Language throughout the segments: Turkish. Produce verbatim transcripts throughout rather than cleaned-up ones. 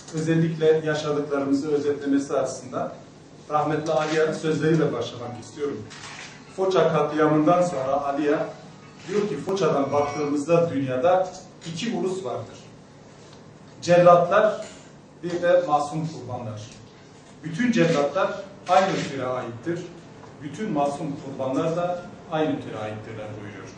özellikle yaşadıklarımızı özetlemesi açısından rahmetli Aliye'nin sözleriyle başlamak istiyorum. Foça katliamından sonra Aliye diyor ki, Foça'dan baktığımızda dünyada iki ulus vardır. Cellatlar, bir de masum kurbanlar. Bütün cellatlar aynı türe aittir. Bütün masum kurbanlar da aynı türe aittirler buyuruyor.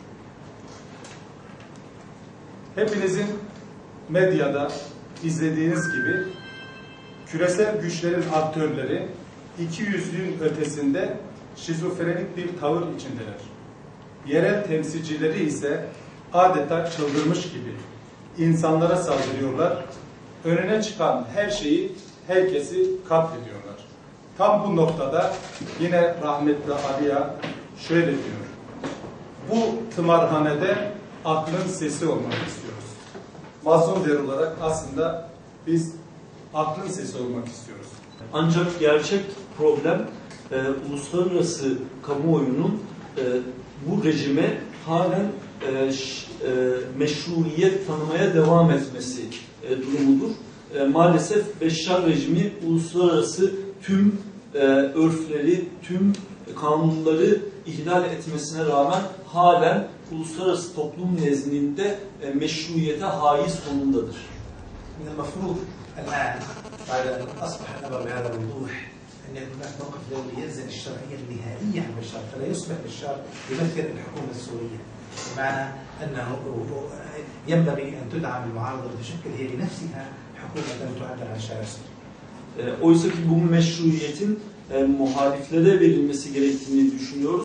Hepinizin medyada izlediğiniz gibi küresel güçlerin aktörleri ikiyüzlülüğün ötesinde şizofrenik bir tavır içindeler. Yerel temsilcileri ise adeta çıldırmış gibi insanlara saldırıyorlar. Önüne çıkan her şeyi, herkesi katlediyorlar. Tam bu noktada yine rahmetli Aliye şöyle diyor: bu tımarhanede aklın sesi olmak istiyoruz. Mazlum der olarak aslında biz aklın sesi olmak istiyoruz. Ancak gerçek problem e, uluslararası kamuoyunun e, bu rejime halen e, ş, e, meşruiyet tanımaya devam etmesi e, durumudur. E, maalesef Beşşar rejimi uluslararası tüm e, örfleri, tüm kanunları ihlal etmesine rağmen halen uluslararası toplum nezdinde e, meşruiyete haiz konumdadır. من المفروض الآن بعد أن أصبح الأمر بهذا الوضوح أن يكون هناك موقف دولي يلزم الشرعية النهائية عن بشار، فلا يصبح بشار يمثل الحكومة السورية، بمعنى أنه ينبغي أن تدعم المعارضة وتشكل هي بنفسها حكومة تعبر عن الشارع السوري. Oysa ki bu meşruiyetin e, muhaliflere verilmesi gerektiğini düşünüyoruz.